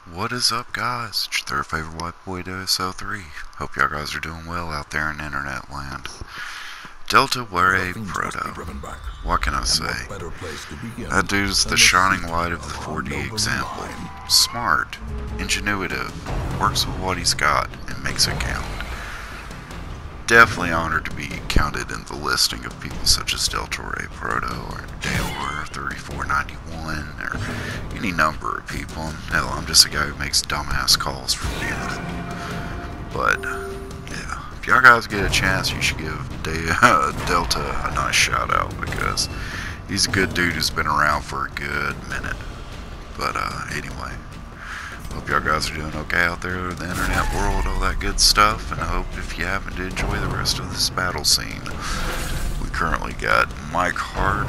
What is up, guys? It's your third favorite white boy, DSL3. Hope y'all guys are doing well out there in internet land. Delta Were Proto. What can I say? That dude's the shining light of the 4D example. Smart, ingenuitive, works with what he's got, and makes it count. Definitely honored to be counted in the listing of people such as Delta Were Proto or Dale 3491 or any number of people. Hell, I'm just a guy who makes dumbass calls for fun. But yeah, if y'all guys get a chance, you should give Delta a nice shout out because he's a good dude who's been around for a good minute. But anyway, hope y'all guys are doing okay out there in the internet world, all that good stuff, and I hope if you happen to enjoy the rest of this battle scene. We currently got Mike Hard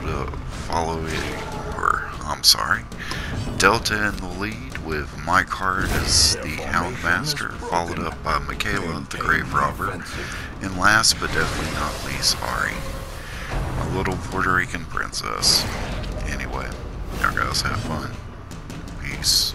Delta in the lead with Mike Hard as the Houndmaster, followed up by Michaela the Grave Robber, and last but definitely not least, Ari, a little Puerto Rican princess. Anyway, y'all guys have fun. Peace.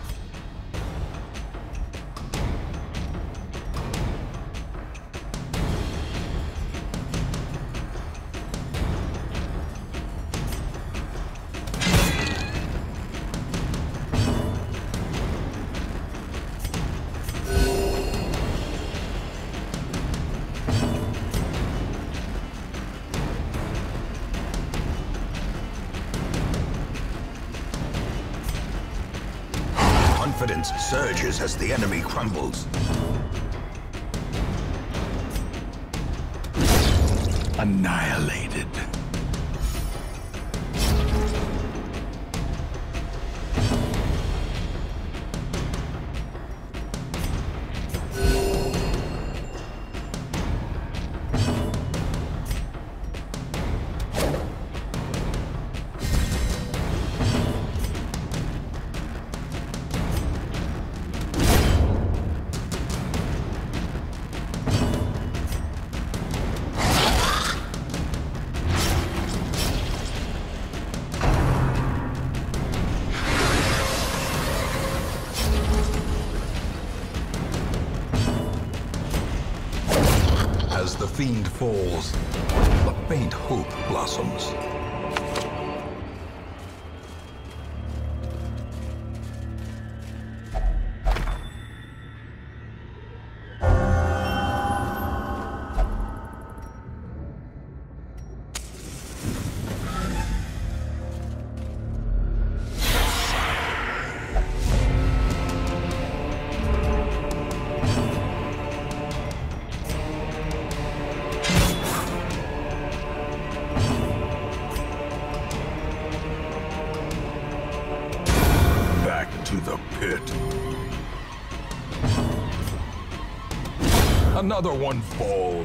Confidence surges as the enemy crumbles. Annihilated. As the fiend falls, a faint hope blossoms. To the pit. Another one falls.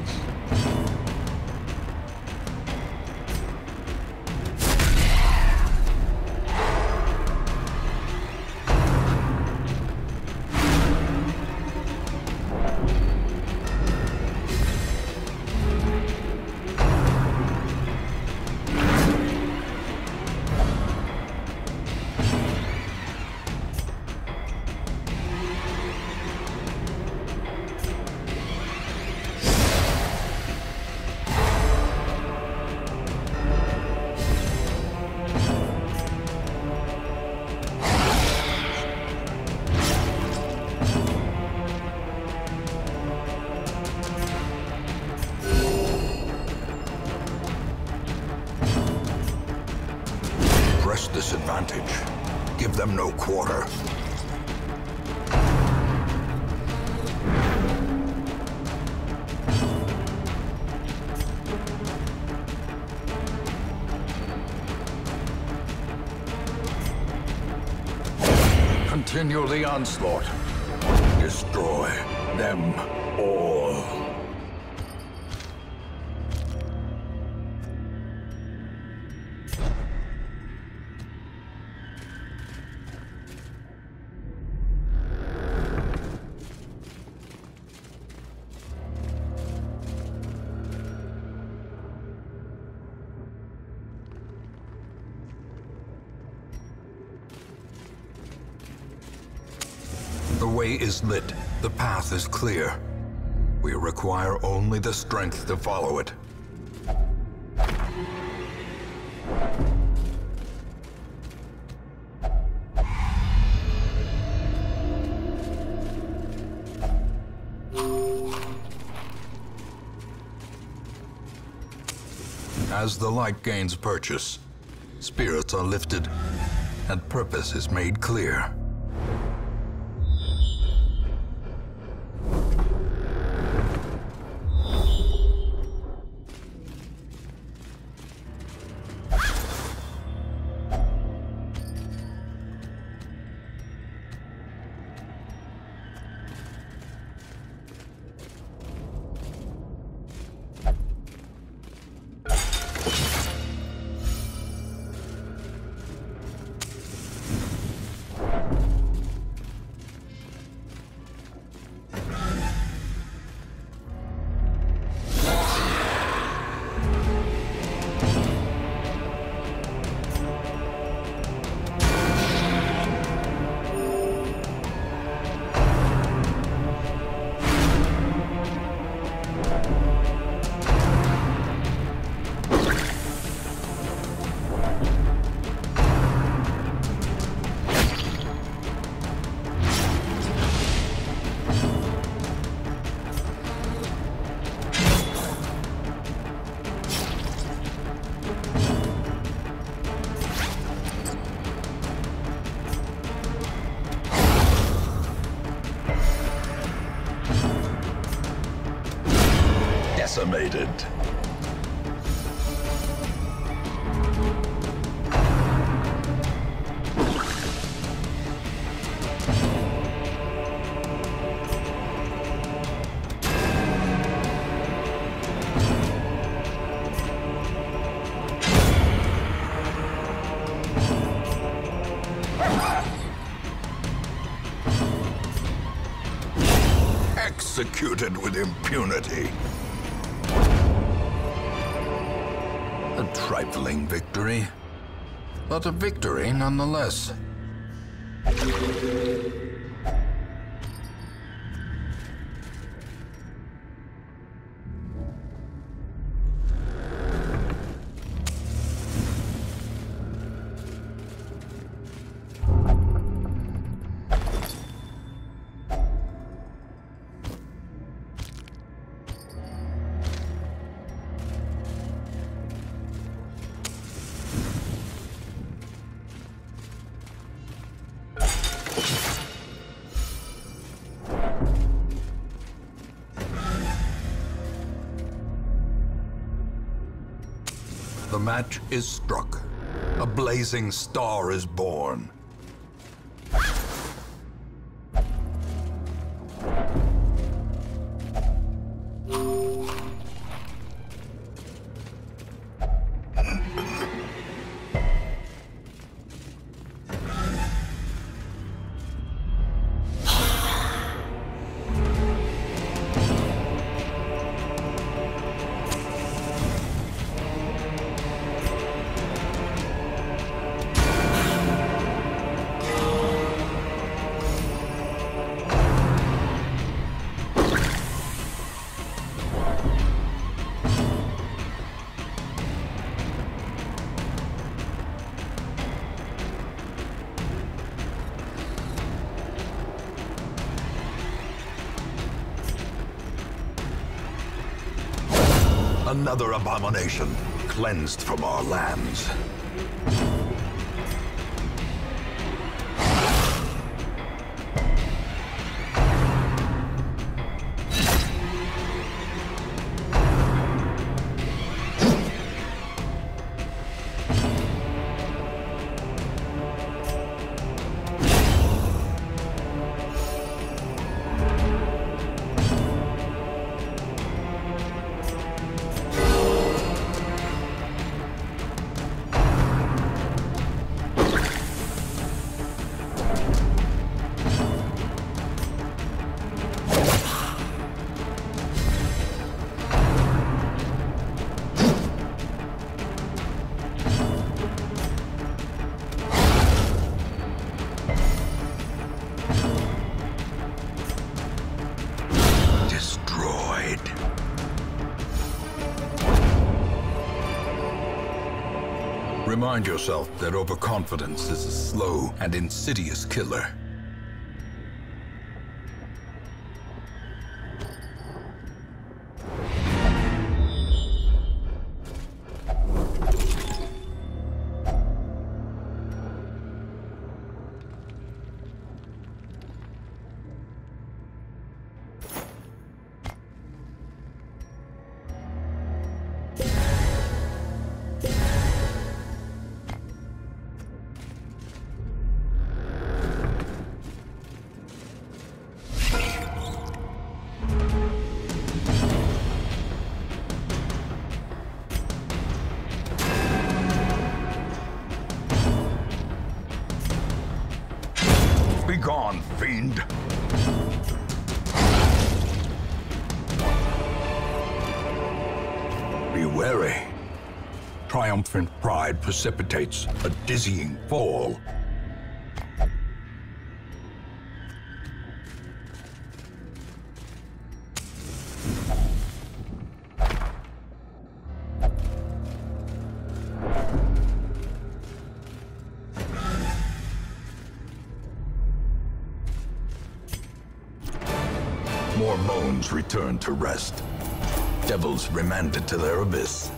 Press this advantage. Give them no quarter. Continue the onslaught. Destroy them all. way is lit. The path is clear. We require only the strength to follow it. As the light gains purchase, spirits are lifted, and purpose is made clear. Decimated. Executed with impunity. A trifling victory, but a victory nonetheless. The match is struck. A blazing star is born. Another abomination, cleansed from our lands. Remind yourself that overconfidence is a slow and insidious killer. Begone, fiend! Be wary. Triumphant pride precipitates a dizzying fall. More moans return to rest. Devils remanded to their abyss.